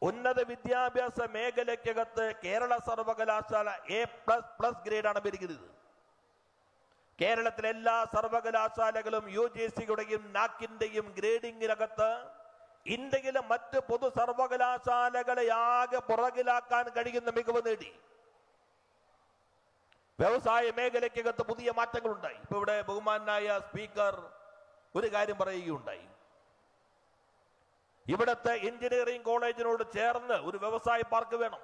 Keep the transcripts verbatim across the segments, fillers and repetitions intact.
ഉന്നത വിദ്യാഭ്യാസ മേഖലയ്ക്കകത്ത് കേരള സർവകലാശാല എ പ്ലസ് പ്ലസ് ഗ്രേഡാണ് പിരിക്കുന്നത്. കേരളത്തിലെ എല്ലാ സർവകലാശാലകളും യു ജി സിയുടെയും നാക്കിന്റെയും ഗ്രേഡിങ്ങിനകത്ത് ഇന്ത്യയിലെ മറ്റ് പൊതു സർവകലാശാലകളെ ആകെ പുറകിലാക്കാൻ കഴിയുന്ന മികവ് നേടി. വ്യവസായ മേഖലയ്ക്കകത്ത് പുതിയ മാറ്റങ്ങളുണ്ടായി. ഇപ്പൊ ഇവിടെ ബഹുമാനായ സ്പീക്കർ ഒരു കാര്യം പറയുകയുണ്ടായി. ഇവിടത്തെ എഞ്ചിനീയറിംഗ് കോളേജിനോട് ചേർന്ന് ഒരു വ്യവസായ പാർക്ക് വേണം.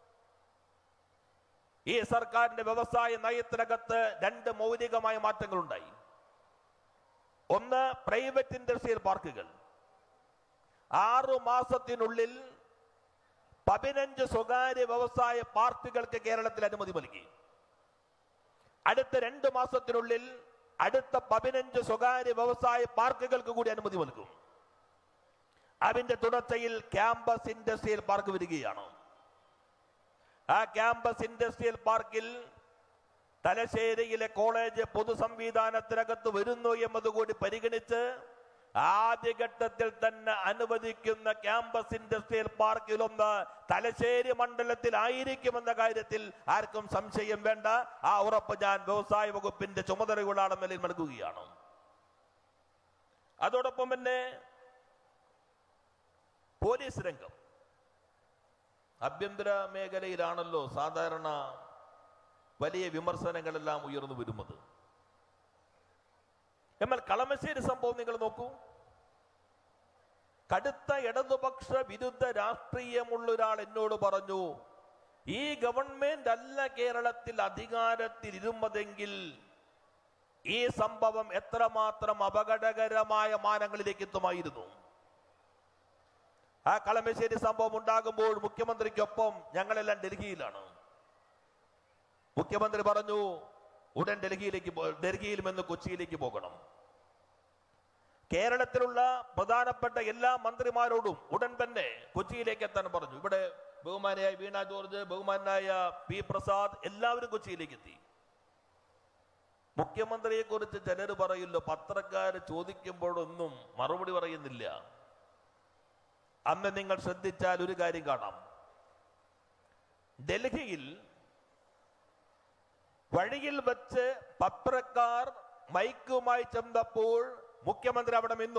ഈ സർക്കാരിന്റെ വ്യവസായ നയത്തിനകത്ത് രണ്ട് മൗലികമായ മാറ്റങ്ങളുണ്ടായി. ഒന്ന്, പ്രൈവറ്റ് ഇൻഡസ്ട്രിയൽ പാർക്കുകൾ. ആറു മാസത്തിനുള്ളിൽ പതിനഞ്ച് സ്വകാര്യ വ്യവസായ പാർക്കുകൾക്ക് കേരളത്തിൽ അനുമതി നൽകി. അടുത്ത രണ്ട് മാസത്തിനുള്ളിൽ അടുത്ത പതിനഞ്ച് സ്വകാര്യ വ്യവസായ പാർക്കുകൾക്ക് കൂടി അനുമതി നൽകും. അതിന്റെ തുടർച്ചയിൽ ക്യാമ്പസ് ഇൻഡസ്ട്രിയൽ പാർക്ക് വരികയാണ്. ആ ക്യാമ്പസ് ഇൻഡസ്ട്രിയൽ പാർക്കിൽ തലശ്ശേരിയിലെ കോളേജ് പൊതു സംവിധാനത്തിനകത്ത് വരുന്നു എന്നതുകൂടി പരിഗണിച്ച് ആദ്യഘട്ടത്തിൽ തന്നെ അനുവദിക്കുന്ന ക്യാമ്പസ് ഇൻഡസ്ട്രിയൽ പാർക്കിലൊന്ന് തലശ്ശേരി മണ്ഡലത്തിലായിരിക്കുമെന്ന കാര്യത്തിൽ ആർക്കും സംശയം വേണ്ട. ആ ഉറപ്പ് ഞാൻ വ്യവസായ വകുപ്പിന്റെ ചുമതലയുള്ള ആളെന്ന നിലയിൽ നൽകുകയാണ്. അതോടൊപ്പം തന്നെ പോലീസ് രംഗം, ആഭ്യന്തര മേഖലയിലാണല്ലോ സാധാരണ വലിയ വിമർശനങ്ങളെല്ലാം ഉയർന്നു വരുന്നത്. എന്നാൽ കളമശ്ശേരി സംഭവം നിങ്ങൾ നോക്കൂ. കടുത്ത ഇടതുപക്ഷ വിരുദ്ധ രാഷ്ട്രീയമുള്ള ഒരാൾ എന്നോട് പറഞ്ഞു, ഈ ഗവൺമെന്റ് അല്ല കേരളത്തിൽ അധികാരത്തിൽ ഇരുന്നതെങ്കിൽ ഈ സംഭവം എത്രമാത്രം അപകടകരമായ മാനങ്ങളിലേക്ക് എത്തുമായിരുന്നു. ആ കളമശ്ശേരി സംഭവം ഉണ്ടാകുമ്പോൾ മുഖ്യമന്ത്രിക്കൊപ്പം ഞങ്ങളെല്ലാം ഡൽഹിയിലാണ്. മുഖ്യമന്ത്രി പറഞ്ഞു, ഉടൻ ഡൽഹിയിലേക്ക് ഡൽഹിയിൽ നിന്ന് കൊച്ചിയിലേക്ക് പോകണം. കേരളത്തിലുള്ള പ്രധാനപ്പെട്ട എല്ലാ മന്ത്രിമാരോടും ഉടൻ തന്നെ കൊച്ചിയിലേക്ക് എത്താൻ പറഞ്ഞു. ഇവിടെ ബഹുമാനായ വീണ ജോർജ്, ബഹുമാനായ പി പ്രസാദ് എല്ലാവരും കൊച്ചിയിലേക്ക് എത്തി. മുഖ്യമന്ത്രിയെ കുറിച്ച് ചിലർ പറയില്ലോ, പത്രക്കാർ ചോദിക്കുമ്പോഴൊന്നും മറുപടി പറയുന്നില്ല. അന്ന് നിങ്ങൾ ശ്രദ്ധിച്ചാൽ ഒരു കാര്യം കാണാം. ഡൽഹിയിൽ വഴിയിൽ വെച്ച് പത്രക്കാർ മൈക്കുമായി ചെന്നപ്പോൾ മുഖ്യമന്ത്രി അവിടെ നിന്നു.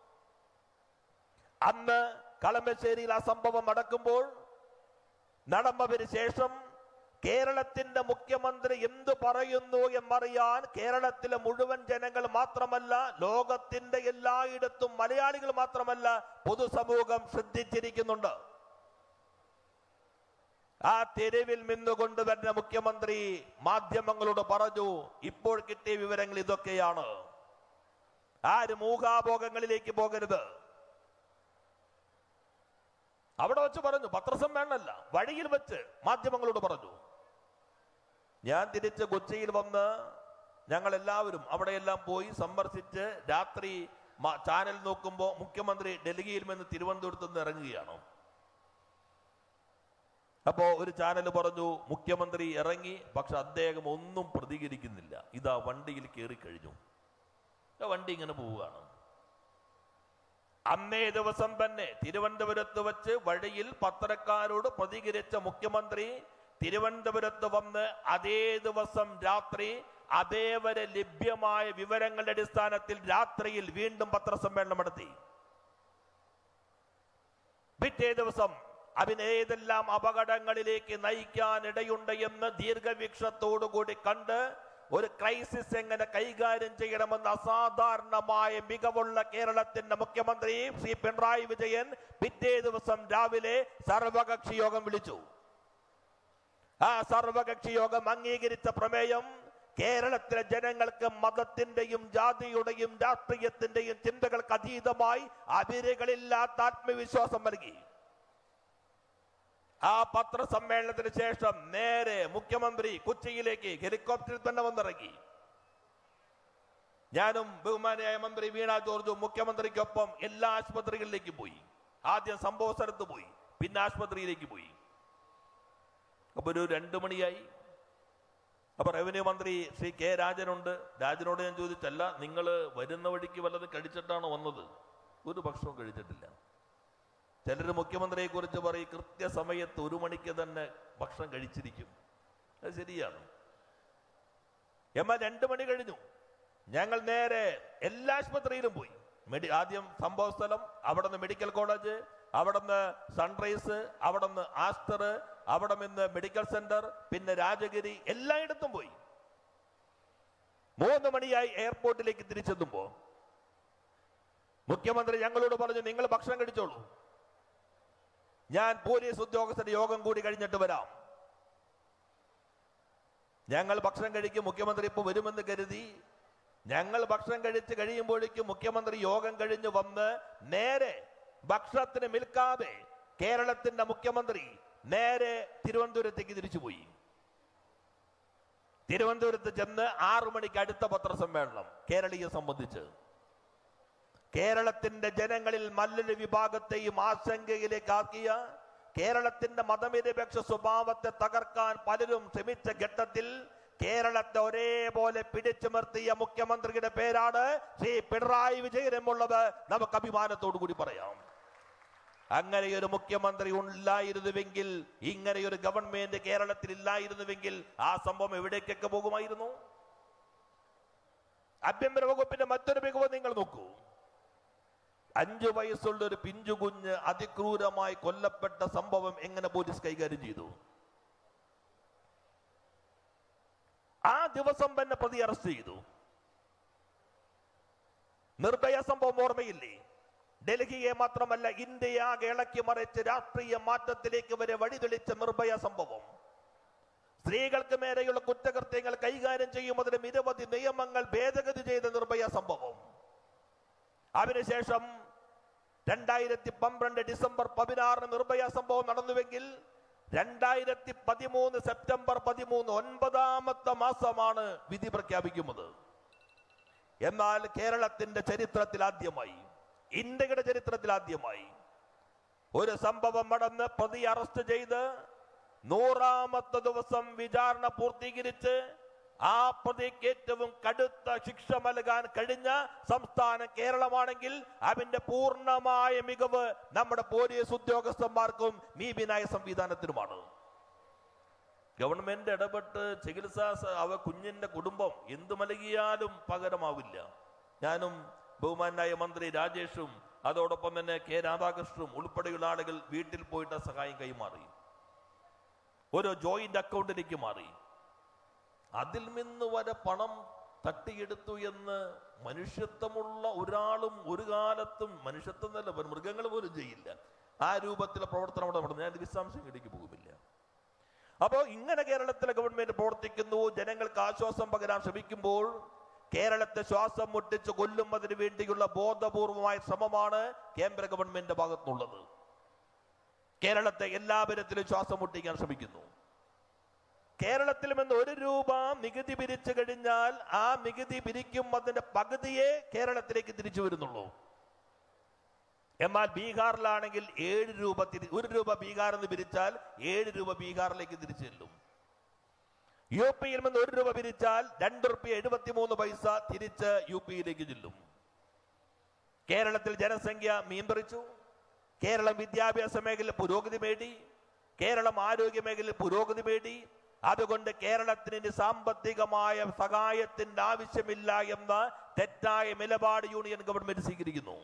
അന്ന് കളമശ്ശേരിയിൽ ആ സംഭവം നടക്കുമ്പോൾ നടന്നതിന് ശേഷം കേരളത്തിന്റെ മുഖ്യമന്ത്രി എന്തു പറയുന്നു എന്നറിയാൻ കേരളത്തിലെ മുഴുവൻ ജനങ്ങൾ മാത്രമല്ല, ലോകത്തിന്റെ എല്ലായിടത്തും മലയാളികൾ മാത്രമല്ല, പൊതുസമൂഹം ശ്രദ്ധിച്ചിരിക്കുന്നുണ്ട്. ആ തെരുവിൽ നിന്നുകൊണ്ട് തന്നെ മുഖ്യമന്ത്രി മാധ്യമങ്ങളോട് പറഞ്ഞു, ഇപ്പോൾ കിട്ടിയ വിവരങ്ങൾ ഇതൊക്കെയാണ്, ആരും ഊഹാഭോഗങ്ങളിലേക്ക് പോകരുത്. അവിടെ വെച്ച് പറഞ്ഞു, പത്രസമ്മേളനമല്ല, വഴിയിൽ വെച്ച് മാധ്യമങ്ങളോട് പറഞ്ഞു. ഞാൻ തിരിച്ച് കൊച്ചിയിൽ വന്ന് ഞങ്ങൾ എല്ലാവരും അവിടെയെല്ലാം പോയി സന്ദർശിച്ച് രാത്രി ചാനൽ നോക്കുമ്പോൾ മുഖ്യമന്ത്രി ഡൽഹിയിൽ നിന്ന് തിരുവനന്തപുരത്ത് നിന്ന് ഇറങ്ങുകയാണ്. അപ്പോ ഒരു ചാനൽ പറഞ്ഞു, മുഖ്യമന്ത്രി ഇറങ്ങി, പക്ഷെ അദ്ദേഹം ഒന്നും പ്രതികരിക്കുന്നില്ല. ഇതാ വണ്ടിയിൽ കയറി കഴിഞ്ഞു. വണ്ടി ഇങ്ങനെ പോവുകയാണ്. അന്നേ ദിവസം തന്നെ തിരുവനന്തപുരത്ത് വെച്ച് വഴിയിൽ പത്രക്കാരോട് പ്രതികരിച്ച മുഖ്യമന്ത്രി തിരുവനന്തപുരത്ത് വന്ന് അതേ ദിവസം രാത്രി അതേവരെ ലഭ്യമായ വിവരങ്ങളുടെ അടിസ്ഥാനത്തിൽ രാത്രിയിൽ വീണ്ടും പത്രസമ്മേളനം നടത്തി. പിറ്റേ ദിവസം അതിനേതെല്ലാം അപകടങ്ങളിലേക്ക് നയിക്കാൻ ഇടയുണ്ട് എന്ന് ദീർഘവീക്ഷണത്തോടുകൂടി കണ്ട് ഒരു ക്രൈസിസ് എങ്ങനെ കൈകാര്യം ചെയ്യണമെന്ന് അസാധാരണമായ മികവുള്ള കേരളത്തിന്റെ മുഖ്യമന്ത്രി ശ്രീ പിണറായി വിജയൻ പിറ്റേ ദിവസം രാവിലെ സർവകക്ഷി യോഗം വിളിച്ചു. ആ സർവകക്ഷി യോഗം അംഗീകരിച്ച പ്രമേയം കേരളത്തിലെ ജനങ്ങൾക്ക് മതത്തിന്റെയും ജാതിയുടെയും രാഷ്ട്രീയത്തിന്റെയും ചിന്തകൾക്ക് അതീതമായി അതിരുകളില്ലാത്ത ആത്മവിശ്വാസം നൽകി. ആ പത്രസമ്മേളനത്തിന് ശേഷം നേരെ മുഖ്യമന്ത്രി കൊച്ചിയിലേക്ക് ഹെലികോപ്റ്ററിൽ തന്നെ വന്നിറങ്ങി. ഞാനും ബഹുമാനായ മന്ത്രി വീണ ജോർജും മുഖ്യമന്ത്രിക്കൊപ്പം എല്ലാ ആശുപത്രികളിലേക്കും പോയി. ആദ്യം സംഭവ സ്ഥലത്ത് പോയി, പിന്നെ ആശുപത്രിയിലേക്ക് പോയി. അപ്പൊ ഒരു രണ്ടു മണിയായി. അപ്പൊ റവന്യൂ മന്ത്രി ശ്രീ കെ രാജനുണ്ട്. രാജനോട് ഞാൻ ചോദിച്ചല്ല, നിങ്ങൾ വരുന്ന വഴിക്ക് വല്ലതും കഴിച്ചിട്ടാണോ വന്നത്? ഒരു ഭക്ഷണവും കഴിച്ചിട്ടില്ല. ചിലർ മുഖ്യമന്ത്രിയെ കുറിച്ച് പറയും കൃത്യസമയത്ത് ഒരു മണിക്ക് തന്നെ ഭക്ഷണം കഴിച്ചിരിക്കും. അത് ശരിയാണ്. എന്നാൽ രണ്ടു മണി കഴിഞ്ഞു, ഞങ്ങൾ നേരെ എല്ലാ ആശുപത്രിയിലും പോയി. മെഡി ആദ്യം സംഭവ സ്ഥലം, അവിടെ നിന്ന് മെഡിക്കൽ കോളേജ്, അവിടെ നിന്ന് സൺറൈസ്, അവിടെ നിന്ന് ആസ്റ്റർ, അവിടെ നിന്ന് മെഡിക്കൽ സെന്റർ, പിന്നെ രാജഗിരി, എല്ലായിടത്തും പോയി. മൂന്ന് മണിയായി എയർപോർട്ടിലേക്ക് തിരിച്ചെത്തുമ്പോ മുഖ്യമന്ത്രി ഞങ്ങളോട് പറഞ്ഞു, നിങ്ങൾ ഭക്ഷണം കഴിച്ചോളൂ, ഞാൻ പോലീസ് ഉദ്യോഗസ്ഥരുടെ യോഗം കൂടി കഴിഞ്ഞിട്ട് വരാം. ഞങ്ങൾ ഭക്ഷണം കഴിക്കും, മുഖ്യമന്ത്രി ഇപ്പൊ വരുമെന്ന് കരുതി. ഞങ്ങൾ ഭക്ഷണം കഴിച്ച് കഴിയുമ്പോഴേക്കും മുഖ്യമന്ത്രി യോഗം കഴിഞ്ഞ് വന്ന് നേരെ ഭക്ഷണത്തിന് നിൽക്കാതെ കേരളത്തിന്റെ മുഖ്യമന്ത്രി നേരെ തിരുവനന്തപുരത്തേക്ക് തിരിച്ചുപോയി. തിരുവനന്തപുരത്ത് ചെന്ന് ആറു മണിക്ക് അടുത്ത പത്രസമ്മേളനം കേരളീയെ സംബന്ധിച്ച്. കേരളത്തിന്റെ ജനങ്ങളിൽ നല്ലൊരു വിഭാഗത്തെയും ആശങ്കയിലേക്കാക്കിയ, കേരളത്തിന്റെ മതനിരപേക്ഷ സ്വഭാവത്തെ തകർക്കാൻ പലരും ശ്രമിച്ച ഘട്ടത്തിൽ കേരളത്തെ ഒരേപോലെ പിടിച്ചു നിർത്തിയ മുഖ്യമന്ത്രിയുടെ പേരാണ് ശ്രീ പിണറായി വിജയൻ എന്നുള്ളത് നമുക്ക് അഭിമാനത്തോടു കൂടി പറയാം. അങ്ങനെയൊരു മുഖ്യമന്ത്രി ഇല്ലായിരുന്നുവെങ്കിൽ, ഇങ്ങനെയൊരു ഗവൺമെന്റ് കേരളത്തിൽ ഇല്ലായിരുന്നുവെങ്കിൽ ആ സംഭവം എവിടേക്കൊക്കെ പോകുമായിരുന്നു? ആഭ്യന്തര വകുപ്പിന്റെ മറ്റൊരു മികവ് നിങ്ങൾ നോക്കൂ. അഞ്ചു വയസ്സുള്ള ഒരു പിഞ്ചുകുഞ്ഞ് അതിക്രൂരമായി കൊല്ലപ്പെട്ട സംഭവം എങ്ങനെ പോലീസ് കൈകാര്യം ചെയ്തു? ആ ദിവസം തന്നെ പ്രതി അറസ്റ്റ് ചെയ്തു. നിർഭയ സംഭവം ഓർമ്മയില്ലേ? ഡൽഹിയെ മാത്രമല്ല ഇന്ത്യയെ ആകെ ഇളക്കി മറിച്ച് രാഷ്ട്രീയ മാറ്റത്തിലേക്ക് വരെ വഴിതെളിച്ച നിർഭയ സംഭവം. സ്ത്രീകൾക്ക് മേലെയുള്ള കുറ്റകൃത്യങ്ങൾ കൈകാര്യം ചെയ്യുന്നതിന് നിരവധി നിയമങ്ങൾ ഭേദഗതി ചെയ്ത നിർഭയ സംഭവം. അതിനുശേഷം രണ്ടായിരത്തി പന്ത്രണ്ട് ഡിസംബർ പതിനാറിന് നിർഭയ സംഭവം നടന്നുവെങ്കിൽ രണ്ടായിരത്തി പതിമൂന്ന് സെപ്റ്റംബർ പതിമൂന്ന് ഒൻപതാമത്തെ മാസമാണ് വിധി പ്രഖ്യാപിക്കുന്നത്. എന്നാൽ കേരളത്തിന്റെ ചരിത്രത്തിൽ ആദ്യമായി, ഇന്ത്യയുടെ ചരിത്രത്തിൽ ആദ്യമായി ഒരു സംഭവം നടന്ന് പ്രതി അറസ്റ്റ് ചെയ്ത് നൂറാമത്തെ ദിവസം വിചാരണ പൂർത്തീകരിച്ച് ആ പ്രതിക്ക് ഏറ്റവും കടുത്ത ശിക്ഷ നൽകാൻ കഴിഞ്ഞ സംസ്ഥാനം കേരളമാണെങ്കിൽ അതിന്റെ പൂർണ്ണമായ മികവ് നമ്മുടെ പോലീസ് ഉദ്യോഗസ്ഥന്മാർക്കും നീതിന്യായ സംവിധാനത്തിനുമാണ്. ഗവൺമെന്റ് ഇടപെട്ട് ചികിത്സാ അവ കുഞ്ഞിന്റെ കുടുംബം എന്തു നൽകിയാലും പകരമാവില്ല. ഞാനും ബഹുമാനായ മന്ത്രി രാജേഷും അതോടൊപ്പം തന്നെ കെ രാധാകൃഷ്ണനും ഉൾപ്പെടെയുള്ള ആളുകൾ വീട്ടിൽ പോയിട്ട് സഹായം കൈമാറി, ഒരു ജോയിന്റ് അക്കൗണ്ടിലേക്ക് മാറി. അതിൽ നിന്ന് വരെ പണം തട്ടിയെടുത്തു എന്ന് മനുഷ്യത്വമുള്ള ഒരാളും ഒരു കാലത്തും, മനുഷ്യത്വം എന്നല്ല മൃഗങ്ങൾ പോലും ചെയ്യില്ല. ആ രൂപത്തിലെ പ്രവർത്തനം അവിടെ നടന്നു. ഞാൻ വിശദാംശങ്ങളിലേക്ക് പോകുന്നില്ല. അപ്പോൾ ഇങ്ങനെ കേരളത്തിലെ ഗവൺമെന്റ് പ്രവർത്തിക്കുന്നു, ജനങ്ങൾക്ക് ആശ്വാസം പകരാൻ ശ്രമിക്കുമ്പോൾ കേരളത്തെ ശ്വാസം മുട്ടിച്ച് കൊല്ലുന്നതിന് വേണ്ടിയുള്ള ബോധപൂർവമായ ശ്രമമാണ് കേന്ദ്ര ഗവൺമെന്റിന്റെ ഭാഗത്തുനിന്നുള്ളത്. കേരളത്തെ എല്ലാ തരത്തിലും ശ്വാസം മുട്ടിക്കാൻ ശ്രമിക്കുന്നു. കേരളത്തിൽ നിന്ന് ഒരു രൂപ നികുതി പിരിച്ചു കഴിഞ്ഞാൽ ആ നികുതി പിരിക്കും അതിന്റെ പകുതിയെ കേരളത്തിലേക്ക് തിരിച്ചു വരുന്നുള്ളൂ. എന്നാൽ ബീഹാറിലാണെങ്കിൽ ഏഴ് രൂപ തിരി ഒരു രൂപ ബീഹാറിൽ നിന്ന് പിരിച്ചാൽ ഏഴ് രൂപ ബീഹാറിലേക്ക് തിരിച്ചു ചെല്ലും. യു പിയിൽ നിന്ന് ഒരു രൂപ പിരിച്ചാൽ രണ്ട് റുപ്യ എഴുപത്തിമൂന്ന് പൈസ തിരിച്ച് യു പിയിലേക്ക് ചെല്ലും. കേരളത്തിൽ ജനസംഖ്യ നിയന്ത്രിച്ചു. കേരളം വിദ്യാഭ്യാസ മേഖലയിൽ പുരോഗതി നേടി. കേരളം ആരോഗ്യ മേഖലയിൽ പുരോഗതി നേടി. അതുകൊണ്ട് കേരളത്തിന് സാമ്പത്തികമായ സഹായത്തിന്റെ ആവശ്യമില്ല എന്ന തെറ്റായ നിലപാട് യൂണിയൻ ഗവൺമെന്റ് സ്വീകരിക്കുന്നു.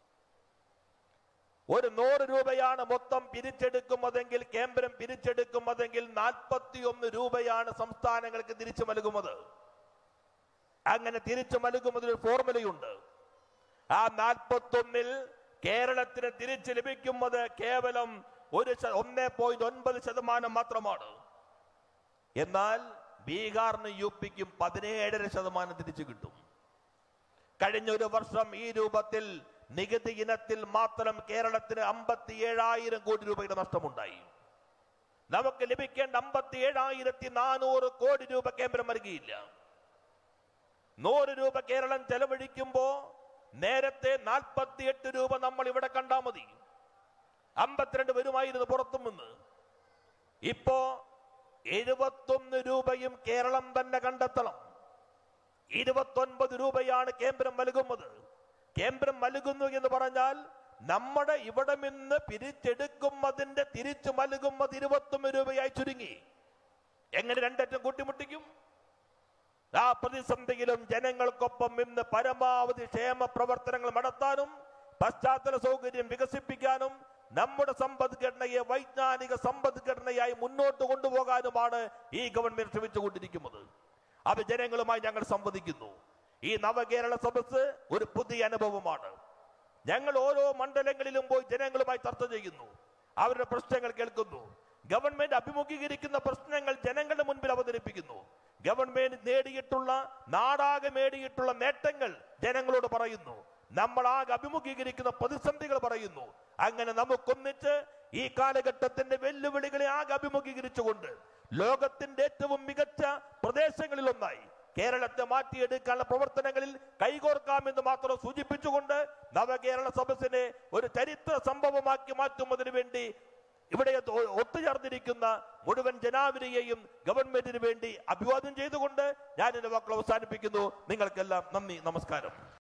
ഒരു നൂറ് രൂപയാണ് മൊത്തം പിരിച്ചെടുക്കുന്നതെങ്കിൽ, കേന്ദ്രം പിരിച്ചെടുക്കുന്നതെങ്കിൽ നാൽപ്പത്തി ഒന്ന് രൂപയാണ് സംസ്ഥാനങ്ങൾക്ക് തിരിച്ചു നൽകുന്നത്. അങ്ങനെ തിരിച്ചു നൽകുന്നതിന് ഫോർമുലയുണ്ട്. ആ നാൽപ്പത്തി ഒന്നിൽ കേരളത്തിന് തിരിച്ചു ലഭിക്കുന്നത് കേവലം ഒരു ഒന്നേ പോയിന്റ് ഒൻപത് ശതമാനം മാത്രമാണ്. എന്നാൽ ബീഹാറിന് യു പിക്കും പതിനേഴര ശതമാനം തിരിച്ചു കിട്ടും. കഴിഞ്ഞ ഒരു വർഷം ഈ രൂപത്തിൽ നികുതി ഇനത്തിൽ മാത്രം കേരളത്തിന് അമ്പത്തി ഏഴായിരം കോടി രൂപയുടെ നഷ്ടമുണ്ടായി. നമുക്ക് ലഭിക്കേണ്ട അമ്പത്തി ഏഴായിരത്തി നാനൂറ് കോടി രൂപ കേന്ദ്രം നൽകിയില്ല. നൂറ് രൂപ കേരളം ചെലവഴിക്കുമ്പോ നേരത്തെ നാൽപ്പത്തി എട്ട് രൂപ നമ്മൾ ഇവിടെ കണ്ടാൽ മതി, അമ്പത്തിരണ്ട് വരുമായിരുന്നു പുറത്തും നിന്ന്. ഇപ്പോ എഴുപത്തൊന്ന് രൂപയും കേരളം തന്നെ കണ്ടെത്തണം. ഇരുപത്തൊൻപത് രൂപയാണ് കേന്ദ്രം നൽകുന്നത്. കേന്ദ്രം നൽകുന്നു എന്ന് പറഞ്ഞാൽ നമ്മുടെ ഇവിടെ നിന്ന് പിരിച്ചെടുക്കുന്നതിന്റെ തിരിച്ചു നൽകുന്നത് ഇരുപത്തൊന്ന് രൂപയായി ചുരുങ്ങി. എങ്ങനെ രണ്ടറ്റം കൂട്ടിമുട്ടിക്കും? ആ പ്രതിസന്ധിയിലും ജനങ്ങൾക്കൊപ്പം ഇന്ന് പരമാവധി ക്ഷേമ പ്രവർത്തനങ്ങൾ നടത്താനും പശ്ചാത്തല സൗകര്യം വികസിപ്പിക്കാനും നമ്മുടെ സമ്പദ്ഘടനയെ വൈജ്ഞാനിക സമ്പദ്ഘടനയായി മുന്നോട്ട് കൊണ്ടുപോകാനുമാണ് ഈ ഗവൺമെന്റ് ശ്രമിച്ചുകൊണ്ടിരിക്കുന്നത്. അത് ജനങ്ങളുമായി ഞങ്ങൾ സംവദിക്കുന്നു. ഈ നവകേരള സദസ്സ് ഒരു പുതിയ അനുഭവമാണ്. ഞങ്ങൾ ഓരോ മണ്ഡലങ്ങളിലും പോയി ജനങ്ങളുമായി ചർച്ച ചെയ്യുന്നു, അവരുടെ പ്രശ്നങ്ങൾ കേൾക്കുന്നു, ഗവൺമെന്റ് അഭിമുഖീകരിക്കുന്ന പ്രശ്നങ്ങൾ ജനങ്ങളുടെ മുൻപിൽ അവതരിപ്പിക്കുന്നു, ഗവൺമെന്റ് നേടിയിട്ടുള്ള നാടാകെ നേടിയിട്ടുള്ള നേട്ടങ്ങൾ ജനങ്ങളോട് പറയുന്നു, നമ്മൾ ആകെ അഭിമുഖീകരിക്കുന്ന പ്രതിസന്ധികൾ പറയുന്നു. അങ്ങനെ നമുക്കൊന്നിച്ച് ഈ കാലഘട്ടത്തിന്റെ വെല്ലുവിളികളെ ആകെ അഭിമുഖീകരിച്ചുകൊണ്ട് ലോകത്തിന്റെ ഏറ്റവും മികച്ച പ്രദേശങ്ങളിൽ ഒന്നായി കേരളത്തെ മാറ്റിയെടുക്കാനുള്ള പ്രവർത്തനങ്ങളിൽ കൈകോർക്കാമെന്ന് മാത്രം സൂചിപ്പിച്ചുകൊണ്ട് നവകേരള സദസ്സിനെ ഒരു ചരിത്ര സംഭവമാക്കി മാറ്റുന്നതിന് വേണ്ടി ഇവിടെ ഒത്തുചേർന്നിരിക്കുന്ന മുഴുവൻ ജനാവലിയെയും ഗവൺമെന്റിന് വേണ്ടി അഭിവാദ്യം ചെയ്തുകൊണ്ട് ഞാൻ എന്റെ വാക്കുകൾ അവസാനിപ്പിക്കുന്നു. നിങ്ങൾക്കെല്ലാം നന്ദി, നമസ്കാരം.